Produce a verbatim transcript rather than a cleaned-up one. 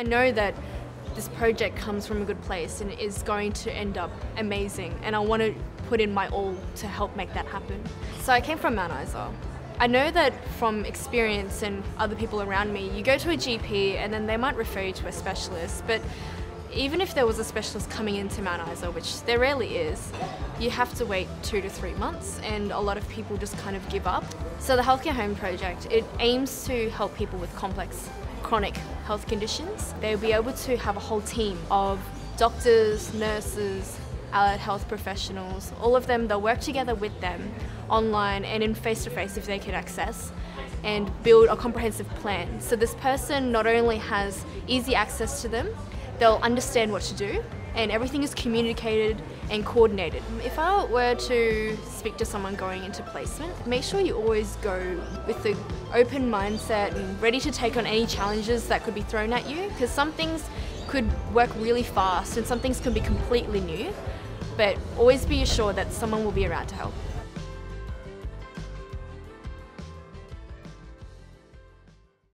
I know that this project comes from a good place and is going to end up amazing, and I want to put in my all to help make that happen. So I came from Mount Isa. I know that from experience and other people around me, you go to a G P and then they might refer you to a specialist, but even if there was a specialist coming into Mount Isa, which there rarely is, you have to wait two to three months and a lot of people just kind of give up. So the Healthcare Home Project, it aims to help people with complex chronic health conditions. They'll be able to have a whole team of doctors, nurses, allied health professionals, all of them, they'll work together with them online and in face-to-face if they can access, and build a comprehensive plan. So this person not only has easy access to them, they'll understand what to do, and everything is communicated and coordinated. If I were to speak to someone going into placement, make sure you always go with the open mindset and ready to take on any challenges that could be thrown at you, because some things could work really fast and some things can be completely new, but always be assured that someone will be around to help.